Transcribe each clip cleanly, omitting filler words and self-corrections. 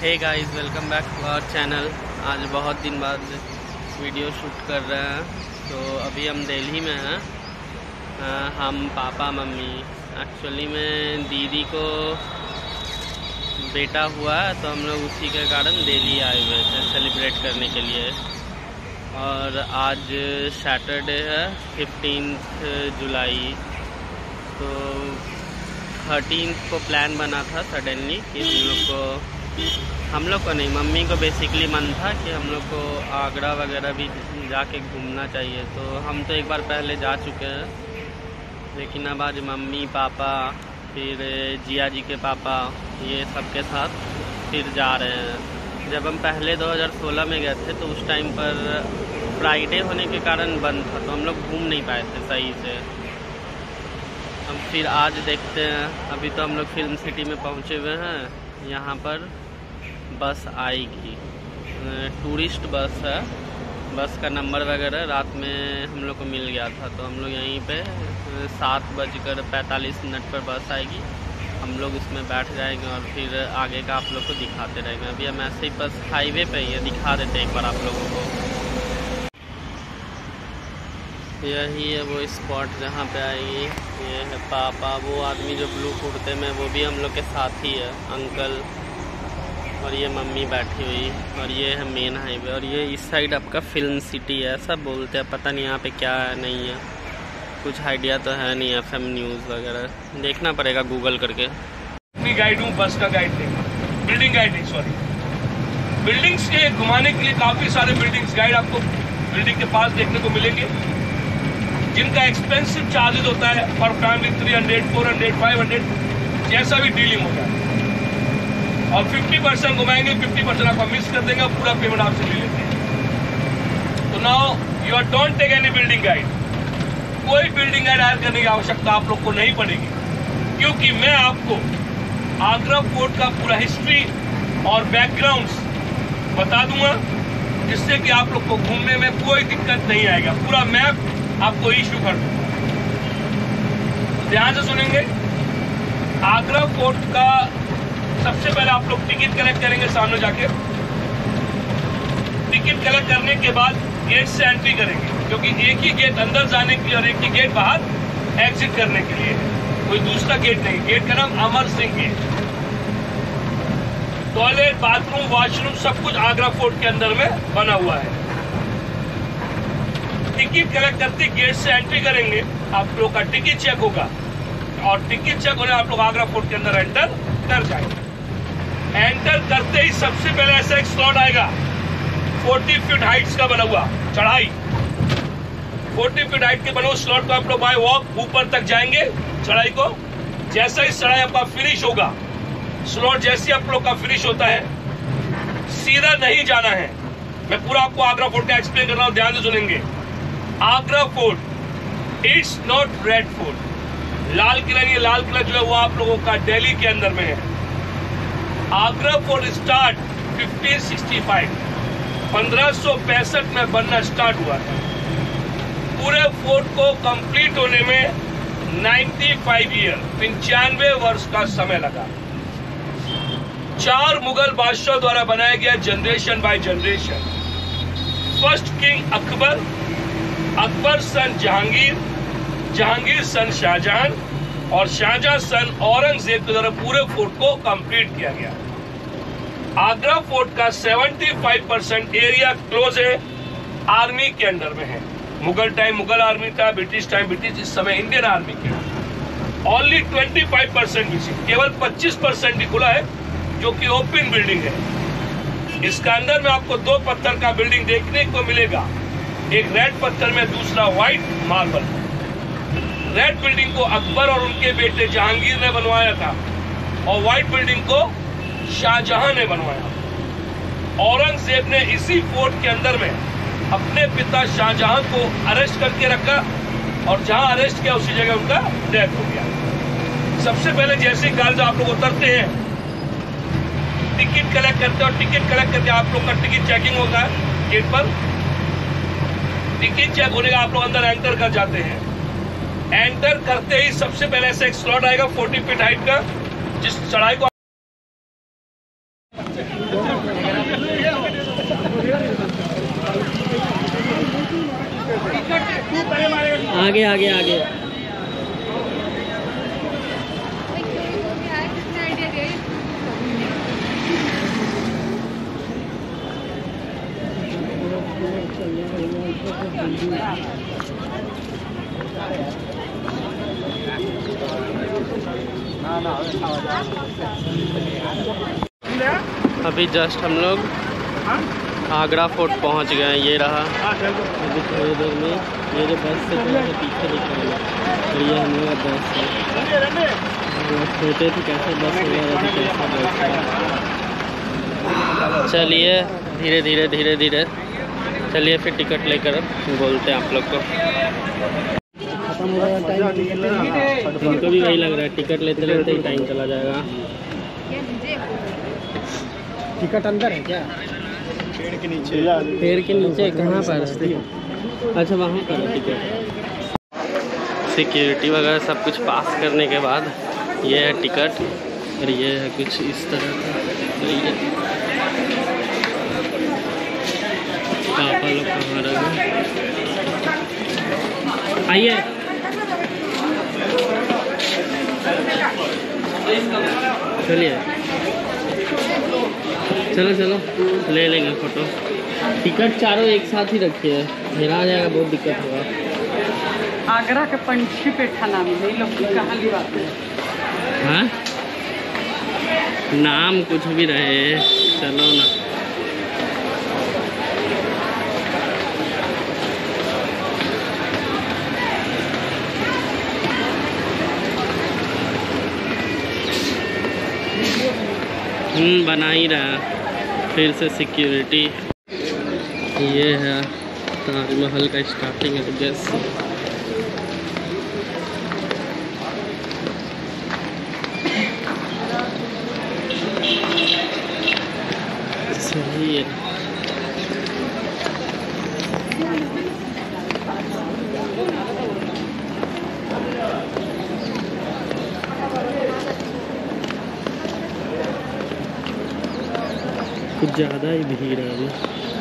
Hey guys, welcome back to our channel. आज बहुत दिन बाद वीडियो शूट कर रहे हैं। तो अभी हम दिल्ली में हैं, हम पापा मम्मी। एक्चुअली में दीदी को बेटा हुआ है तो हम लोग उसी के कारण दिल्ली आए हुए थे सेलिब्रेट करने के लिए। और आज सैटरडे है 15 जुलाई। तो 13 को प्लान बना था सडनली कि हम लोग को नहीं, मम्मी को बेसिकली मन था कि हम लोग को आगरा वगैरह भी जाके घूमना चाहिए। तो हम तो एक बार पहले जा चुके हैं, लेकिन अब आज मम्मी पापा फिर जिया जी के पापा ये सबके साथ फिर जा रहे हैं। जब हम पहले 2016 में गए थे तो उस टाइम पर फ्राइडे होने के कारण बंद था, तो हम लोग घूम नहीं पाए थे सही से। हम फिर आज देखते हैं। अभी तो हम लोग फिल्म सिटी में पहुँचे हुए हैं। यहाँ पर बस आएगी, टूरिस्ट बस है। बस का नंबर वगैरह रात में हम लोग को मिल गया था, तो हम लोग यहीं पे 7:45 पर बस आएगी। हम लोग उसमें बैठ जाएंगे और फिर आगे का आप लोग को दिखाते रहेंगे। अभी हम ऐसे ही बस हाईवे पे ही है, दिखा देते हैं एक बार आप लोगों को। यही है वो स्पॉट जहाँ पे आएगी। ये है पापा, वो आदमी जो ब्लू कुर्ते में, वो भी हम लोग के साथ ही है, अंकल। और ये मम्मी बैठी हुई, और ये है मेन हाईवे। और ये इस साइड आपका फिल्म सिटी है, सब बोलते हैं, पता नहीं यहाँ पे क्या है नहीं है, कुछ आइडिया तो है नहीं। FM न्यूज़ वगैरह देखना पड़ेगा गूगल करके। मैं गाइड हूँ, बस का गाइड नहीं, बिल्डिंग गाइड नहीं, सॉरी। बिल्डिंग्स के घुमाने के लिए काफ़ी सारे बिल्डिंग्स गाइड आपको बिल्डिंग के पास देखने को मिलेंगे, जिनका एक्सपेंसिव चार्जेस होता है पर फैमिली 300, 400, 500, जैसा भी डीलिंग होता है। और 50% घुमाएंगे, 50% आपका मिस कर देंगे, पूरा पेमेंट आपसे ले लेते हैं। तो now you are don't take any building guide. कोई बिल्डिंग गाइड हायर करने की आवश्यकता आप लोग को नहीं पड़ेगी, क्योंकि मैं आपको आगरा फोर्ट का पूरा हिस्ट्री और बैकग्राउंड्स बता दूंगा, जिससे कि आप लोग को घूमने में कोई दिक्कत नहीं आएगा। पूरा मैप आपको इशू कर दूंगा, ध्यान से सुनेंगे। आगरा फोर्ट का सबसे पहले आप लोग टिकट कलेक्ट करेंगे सामने जाके। टिकट कलेक्ट करने के बाद गेट से एंट्री करेंगे, क्योंकि एक ही गेट अंदर जाने के लिए और एक ही गेट बाहर एग्जिट करने के लिए, कोई दूसरा गेट नहीं। गेट का नाम Amar Singh gate. Toilet, bathroom, washroom सब कुछ आगरा फोर्ट के अंदर में बना हुआ है। टिकट कलेक्ट करते गेट से एंट्री करेंगे, आप लोग का टिकट चेक होगा, और टिकट चेक होने आप लोग आगरा फोर्ट के अंदर एंटर कर जाएंगे। एंटर करते ही सबसे पहले ऐसा एक स्लॉट आएगा 40 फीट हाइट्स का बना हुआ चढ़ाई। 40 फीट हाइट के बने हुए स्लॉट को आप लोग बाय वॉक ऊपर तक जाएंगे चढ़ाई को। जैसा ही चढ़ाई आपका फिनिश होगा, स्लॉट जैसे आप लोग का फिनिश होता है, सीधा नहीं जाना है। मैं पूरा आपको आगरा फोर्ट का एक्सप्लेन कर रहा हूं, ध्यान से सुनेंगे। Agra fort it's not red fort. Lal Qila नहीं, लाल किला जो है वो आप लोगों का दिल्ली के अंदर में है। आगरा फोर्ट स्टार्ट 1565, 1565 में बनना स्टार्ट हुआ था। पूरे फोर्ट को कंप्लीट होने में 95 ईयर, 95 वर्ष का समय लगा। 4 मुगल बादशाह द्वारा बनाया गया, generation by generation. First king Akbar, Akbar son Jahangir, Jahangir son Shahjahan, और शाहजहां सन औरंगजेब के द्वारा पूरे फोर्ट को कंप्लीट किया गया। आगरा फोर्ट का 75% एरिया क्लोज है, आर्मी के अंडर में है। मुगल टाइम मुगल आर्मी था, ब्रिटिश टाइम ब्रिटिश, इस समय इंडियन आर्मी के। ओनली 25% विजिट, केवल 25% ही खुला है, जो कि ओपन बिल्डिंग है। इसका अंदर में आपको 2 पत्थर का बिल्डिंग देखने को मिलेगा, एक रेड पत्थर में, दूसरा व्हाइट मार्बल। रेड बिल्डिंग को अकबर और उनके बेटे जहांगीर ने बनवाया था, और व्हाइट बिल्डिंग को शाहजहां ने बनवाया। औरंगजेब ने इसी फोर्ट के अंदर में अपने पिता शाहजहां को अरेस्ट करके रखा, और जहां अरेस्ट किया उसी जगह उनका डेथ हो गया। सबसे पहले जैसे गार्ड आप लोग उतरते हैं, टिकट कलेक्ट करते हैं, और टिकट कलेक्ट करके आप लोग का टिकट चेकिंग होगा गेट पर। टिकट चेक होने का आप लोग अंदर एंटर कर जाते हैं। एंटर करते ही सबसे पहले ऐसा एक स्लॉट आएगा 40 फीट हाइट का, जिस चढ़ाई को आगे आगे आगे। अभी जस्ट हम लोग आगरा फोर्ट पहुंच गए हैं। ये रहा अभी थोड़ी देर में ये जो बस से थोड़ा सा पीछे दिख रहा है और ये हम लोग बस है। सोचे थे कैसे बस वगैरह थी कैसा बस है। चलिए धीरे धीरे धीरे धीरे चलिए फिर टिकट लेकर बोलते हैं आप लोग को। इनको भी वही लग रहा है टिकट लेते लेते ही टाइम चला जाएगा। टिकट अंदर है क्या? पेड़ के नीचे कहाँ पर? अच्छा वहाँ पर है टिकट। सिक्योरिटी वगैरह सब कुछ पास करने के बाद ये है टिकट और ये है कुछ इस तरह का। पापा लोग कहाँ रह गए? आइए चलिए चलो चलो ले लेंगे फ़ोटो। टिकट चारों एक साथ ही रखिए, मेरा आ जाएगा बहुत दिक्कत होगा। आगरा के पंछी पे थाना में ये लोग कहाँ लिवाते हैं? हाँ नाम कुछ भी रहे चलो ना। बना ही रहा फिर से सिक्योरिटी। ये है ताजमहल का स्टार्टिंग एड्रेस। सही है। कुछ ज़्यादा ही भीड़ है अभी।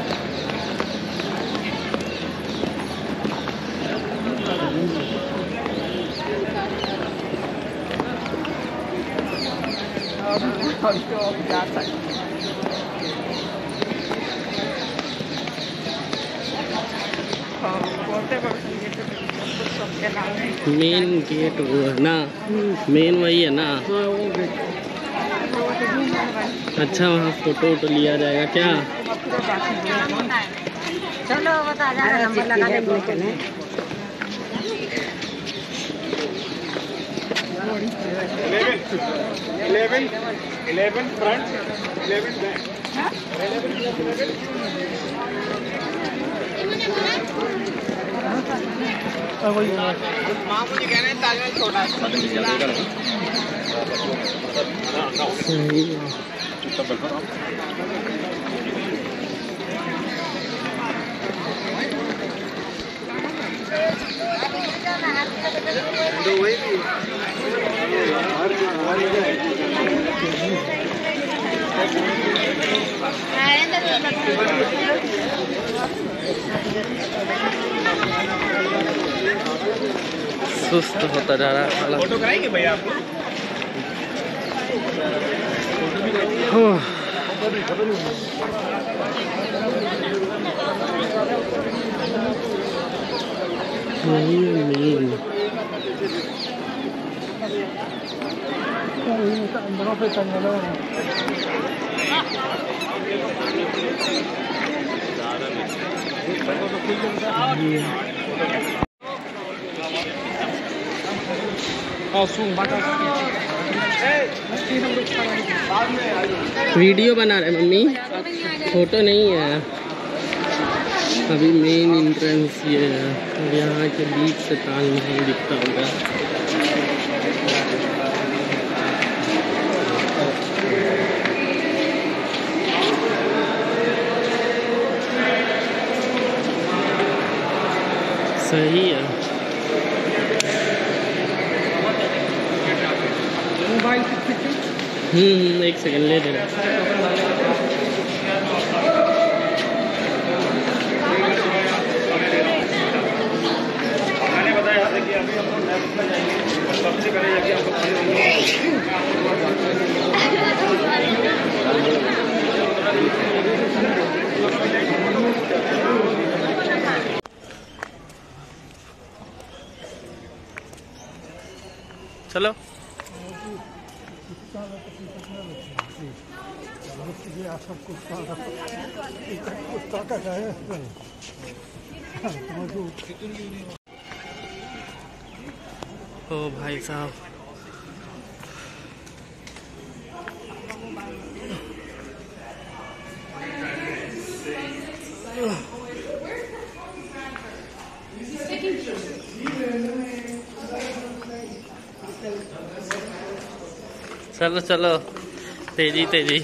मेन गेट वो है ना, मेन वही है ना। अच्छा वहाँ फोटो वोटो लिया जाएगा क्या? चलो बता जाएगा नंबर लगा देंगे। Eleven front 11 back. मुझे कह रहे हैं ताजमहल छोटा सही है। सुस्त होता जा रहा है। फोटो कराएंगे भैया आपको? वीडियो बना रहे मम्मी, फोटो नहीं है। अभी मेन एंट्रेंस ये है और यहाँ के बीच से ताजमहल दिखता होगा। सही है। मोबाइल एक सेकंड ले दे रहा। चलो ओ भाई साहब, चलो चलो तेजी तेजी।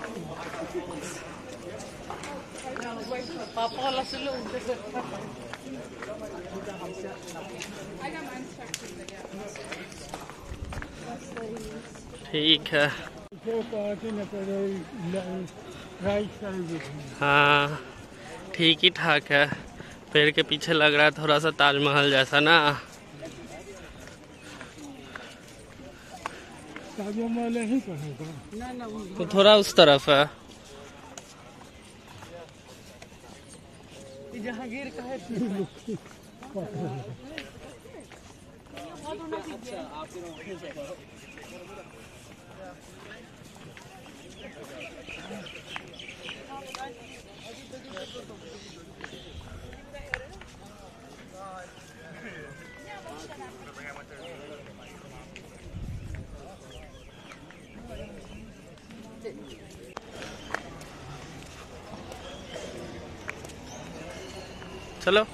ठीक है, हाँ ठीक ही ठाक है। पेड़ के पीछे लग रहा है थोड़ा सा ताजमहल जैसा ना। ताजमहल ही कहेगा तो थोड़ा उस तरफ है। जहांगीर का है। चलो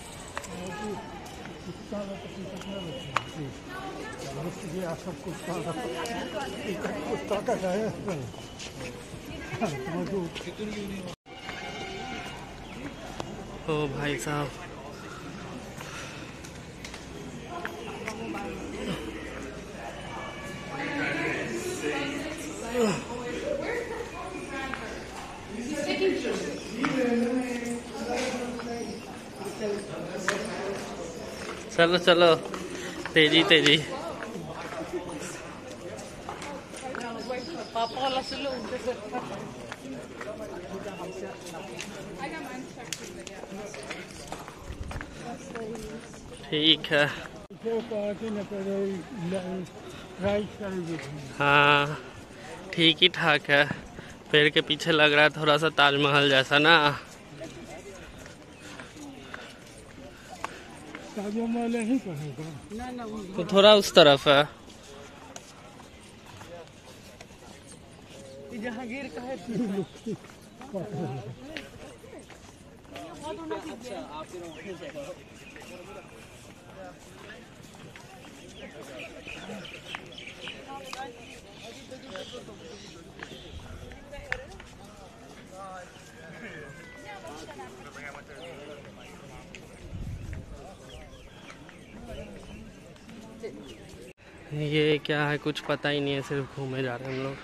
ओ भाई साहब, चलो चलो तेजी तेजी। पापा वाला से लो। ठीक है, हाँ ठीक ही ठाक है। पेड़ के पीछे लग रहा है थोड़ा सा ताजमहल जैसा ना। ताजमहल ही कहेगा तो थोड़ा उस तरफ है। जहांगीर का है। ये क्या है कुछ पता ही नहीं है, सिर्फ घूमे जा रहे हैं हम लोग।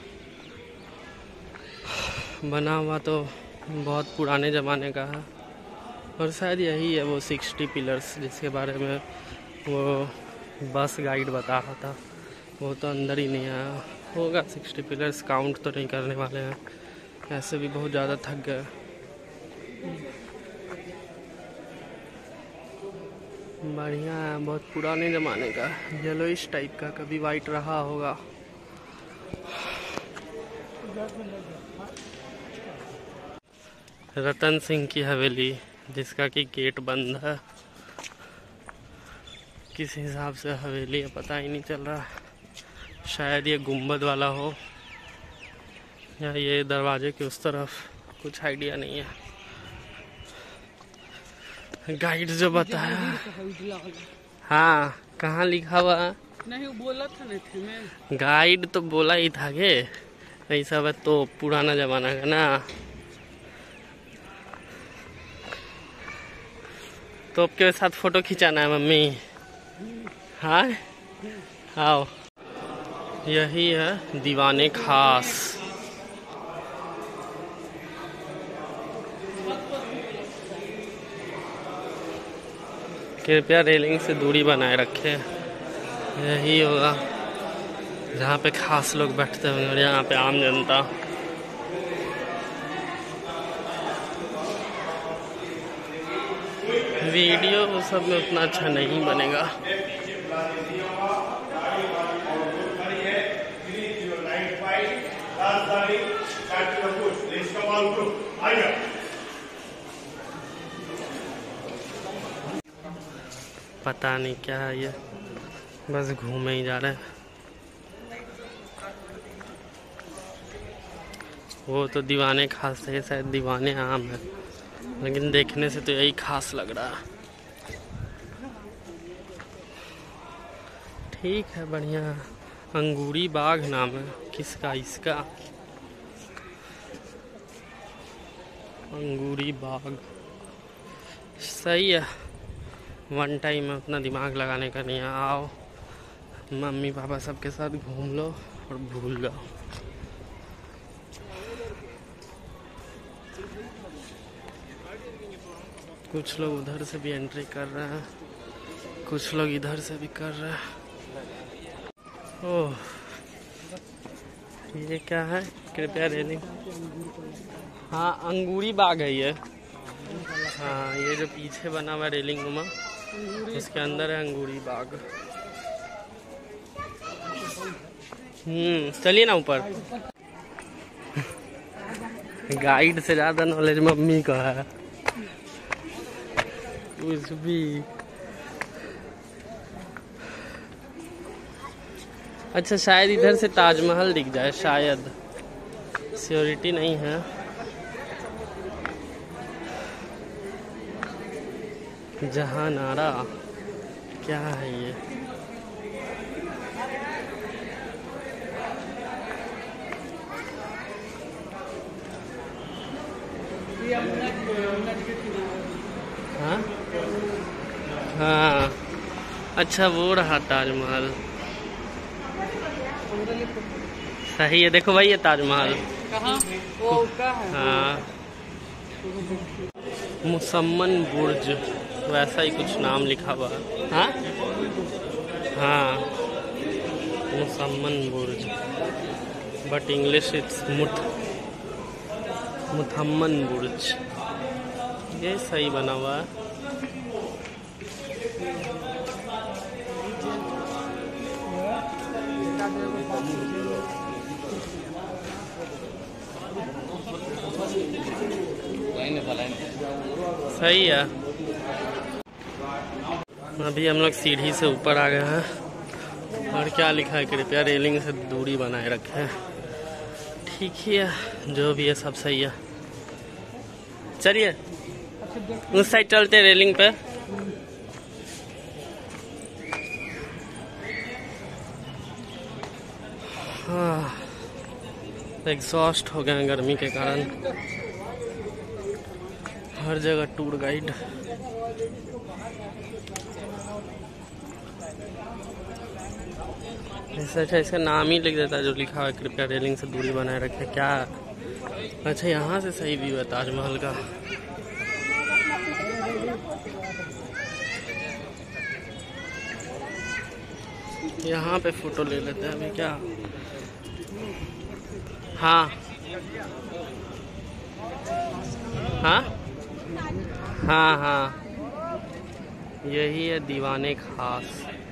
बना हुआ तो बहुत पुराने ज़माने का है और शायद यही है वो 60 पिलर्स जिसके बारे में वो बस गाइड बता रहा था। वो तो अंदर ही नहीं आया होगा। 60 पिलर्स काउंट तो नहीं करने वाले हैं, ऐसे भी बहुत ज़्यादा थक गए। बढ़िया है, बहुत पुराने ज़माने का, येलोइश टाइप का, कभी वाइट रहा होगा। रतन सिंह की हवेली जिसका कि गेट बंद है। किस हिसाब से हवेली है पता ही नहीं चल रहा। शायद ये गुंबद वाला हो या ये दरवाजे के उस तरफ, कुछ आइडिया नहीं है। गाइड जो बताया, हाँ कहाँ लिखा हुआ नहीं, वो बोला था ना मैं। गाइड तो बोला ही था कि ऐसा है तो पुराना जमाना का ना। तो आपके साथ फोटो खिंचाना है मम्मी? हाँ आओ, यही है दीवाने खास। कृपया रेलिंग से दूरी बनाए रखें। यही होगा जहाँ पे खास लोग बैठते होंगे और यहाँ पे आम जनता। वीडियो वो सब में उतना अच्छा नहीं बनेगा। पता नहीं क्या है ये, बस घूमे ही जा रहे हैं। वो तो दीवाने खास है, शायद दीवाने आम है, लेकिन देखने से तो यही खास लग रहा है। ठीक है, बढ़िया। अंगूरी बाग नाम है किसका? इसका अंगूरी बाग सही है। वन टाइम में उतना दिमाग लगाने का नहीं है। आओ मम्मी पापा सबके साथ घूम लो और भूल जाओ। कुछ लोग उधर से भी एंट्री कर रहे हैं, कुछ लोग इधर से भी कर रहे हैं। ओह, ये क्या है? कृपया रेलिंग। हाँ, अंगूरी बाग है ये। हाँ, ये जो पीछे बना हुआ रेलिंग नुमा, इसके अंदर है अंगूरी बाग। चलिए ना ऊपर। गाइड से ज्यादा नॉलेज मम्मी का है। कुछ भी। अच्छा, शायद इधर से ताजमहल दिख जाए, शायद। सिक्योरिटी नहीं है। जहां नारा क्या है ये? हाँ हाँ, अच्छा वो रहा ताजमहल। सही है, देखो भाई ये ताजमहल। कहाँ? वो का है। हाँ, मुसम्मन बुर्ज, वैसा ही कुछ नाम लिखा हुआ है। हाँ हाँ, Musamman Burj, but English it's Muthamman Burj. ये सही बना हुआ है। सही है। अभी हम लोग सीढ़ी से ऊपर आ गए हैं और क्या लिखा है? कृपया रेलिंग से दूरी बनाए रखें। ठीक ही है, जो भी है सब सही है। चलिए उस साइड चलते रेलिंग पे। हाँ, एग्जॉस्ट हो गए गर्मी के कारण। हर जगह टूर गाइड। ऐसा अच्छा, इसका नाम ही लिख देता है जो लिखा हुआ है कृपया रेलिंग से दूरी बनाए रखें। क्या? अच्छा, यहाँ से सही व्यू है ताजमहल का। यहाँ पे फोटो ले लेते हैं अभी। क्या? हाँ हाँ हाँ हाँ, यही है दीवाने खास।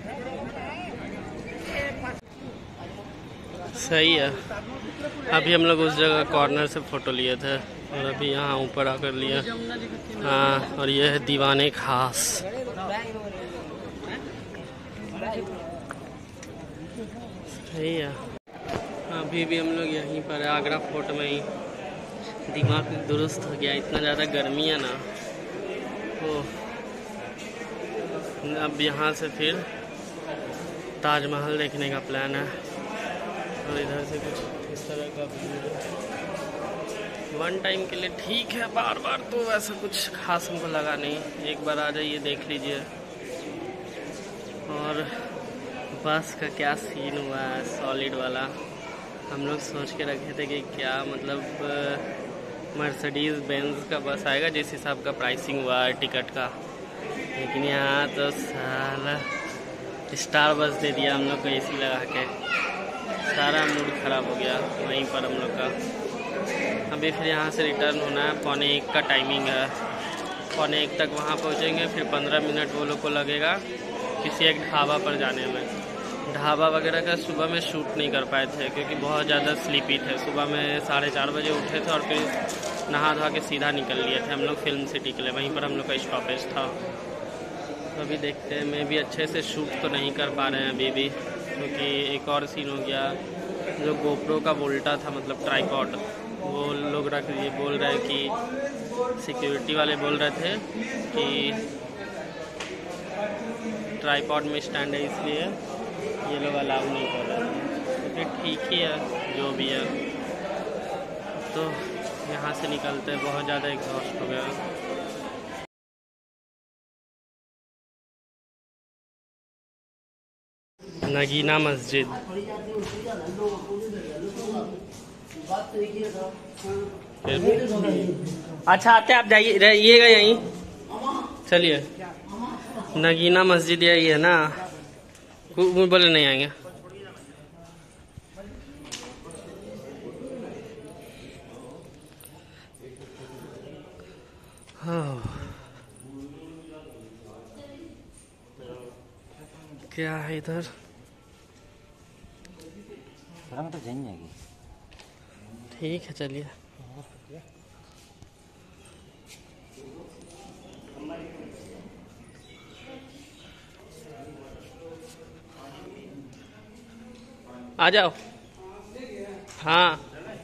सही है। अभी हम लोग उस जगह कॉर्नर से फोटो लिए थे और अभी यहाँ ऊपर आकर लिए। हाँ, और ये है दीवाने खास। सही है। अभी भी हम लोग यहीं पर आगरा फोर्ट में ही। दिमाग दुरुस्त हो गया, इतना ज़्यादा गर्मी है ना। अब यहाँ से फिर ताजमहल देखने का प्लान है और इधर से कुछ इस तरह का वन टाइम के लिए ठीक है। बार बार तो वैसा कुछ खास हमको लगा नहीं, एक बार आ जाइए देख लीजिए। और बस का क्या सीन हुआ है, सॉलिड वाला। हम लोग सोच के रखे थे कि क्या मतलब मर्सिडीज बेंज का बस आएगा जिस हिसाब का प्राइसिंग हुआ है टिकट का, लेकिन यहाँ तो साला स्टार बस दे दिया हम लोग को एसी लगा के। सारा मूड ख़राब हो गया वहीं पर हम लोग का। अभी फिर यहाँ से रिटर्न होना है, 12:45 का टाइमिंग है। 12:45 तक वहाँ पहुँचेंगे, फिर 15 मिनट वो लोग को लगेगा किसी एक ढाबा पर जाने में। ढाबा वगैरह का सुबह में शूट नहीं कर पाए थे क्योंकि बहुत ज़्यादा स्लीपी थे। सुबह में 4:30 बजे उठे थे और फिर नहा धो के सीधा निकल लिए थे हम लोग फिल्म सिटी के लिए। वहीं पर हम लोग का स्टॉपेज था। तो अभी देखते हैं, मैं भी अच्छे से शूट तो नहीं कर पा रहे हैं अभी भी, क्योंकि एक और सीन हो गया। जो गोप्रो का वोल्टा था, मतलब ट्राइपॉड, वो लोग रख दिए। बोल रहे हैं कि सिक्योरिटी वाले बोल रहे थे कि ट्राइपॉड में स्टैंड है, इसलिए ये लोग अलाउ नहीं कर रहे हैं। तो फिर ठीक ही है जो भी है। तो यहाँ से निकलते हैं, बहुत ज़्यादा एग्जॉस्ट हो गया। नगीना मस्जिद। अच्छा आते आप जाइए, रहिएगा यहीं। चलिए, नगीना मस्जिद यही है ना? बोले नहीं आएंगे। हाँ, क्या है इधर? तो जाएंगे। ठीक है, चलिए। आ जाओ। हाँ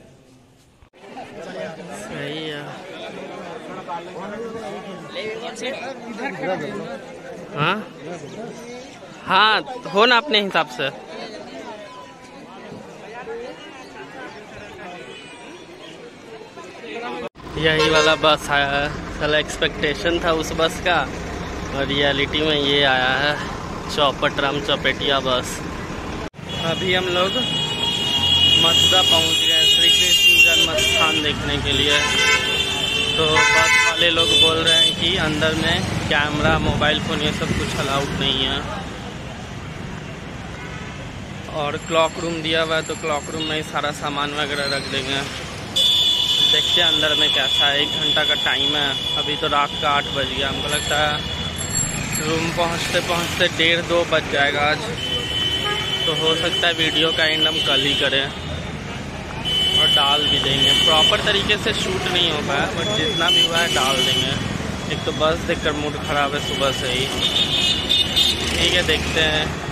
सही है। हाँ हाँ, हो ना अपने हिसाब से। यही वाला बस आया है। साला एक्सपेक्टेशन था उस बस का और रियलिटी में ये आया है, चौपट राम चौपेटिया बस। अभी हम लोग मथुरा पहुंच गए श्री कृष्ण जन्म स्थान देखने के लिए। तो बस वाले लोग बोल रहे हैं कि अंदर में कैमरा, मोबाइल फ़ोन ये सब कुछ अलाउड नहीं है। और क्लॉक रूम दिया हुआ है, तो क्लॉक रूम में ही सारा सामान वगैरह रख देंगे। देखते हैं अंदर में कैसा है। 1 घंटा का टाइम है। अभी तो रात का 8 बज गया। हमको लगता है रूम पहुंचते पहुंचते 1:30-2 बज जाएगा आज। तो हो सकता है वीडियो का एंड हम कल ही करें और डाल भी देंगे। प्रॉपर तरीके से शूट नहीं हो पाया, बट जितना भी हुआ है डाल देंगे। एक तो बस देखकर मूड ख़राब है सुबह से ही। ठीक है, देखते हैं।